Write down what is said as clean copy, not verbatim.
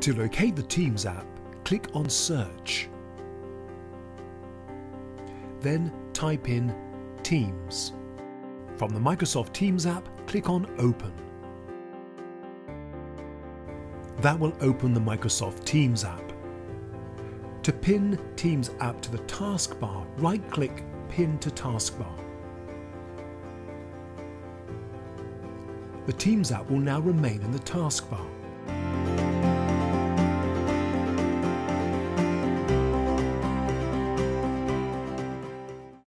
To locate the Teams app, click on Search. Then type in Teams. From the Microsoft Teams app, click on Open. That will open the Microsoft Teams app. To pin Teams app to the taskbar, right-click Pin to Taskbar. The Teams app will now remain in the taskbar.